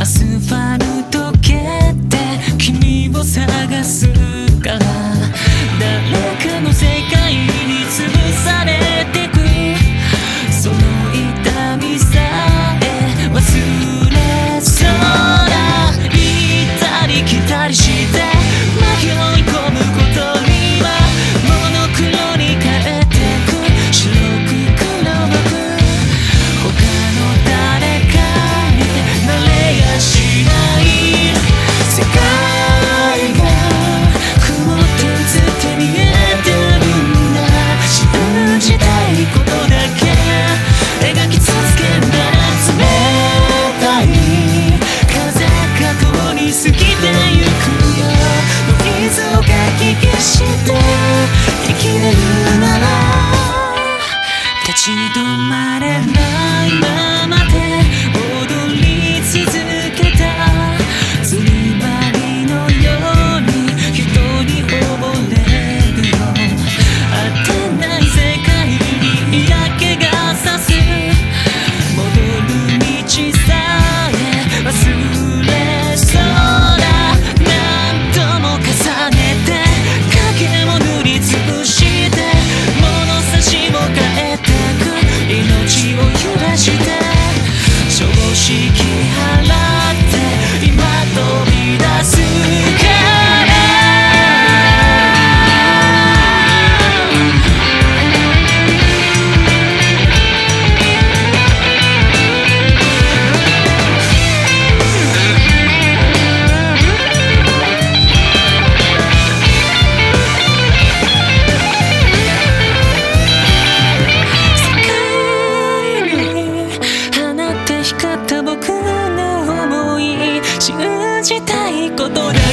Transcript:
アスファルト蹴って君を探すから誰かの世界に潰されてくその痛みさえ忘れそうだ行ったり来たりして巻き追い込むことにはモノクロに変えてく白く黒く他の誰かになれやしない世界が雲って映って見えてるんだ信じたいことだけ描き続けるなら冷たい風が通り過ぎてゆくよノイズをかき消して生きれるなら立ち止まれないままで踊り続けた釣り針のように人に溺れるよ当てない世界に嫌気がさす戻る道さえ忘れそうだ何度も重ねて影を塗りつぶして物差しを変えてく命を揺らして常識払って今飛び出すから僕の想い信じたいことだ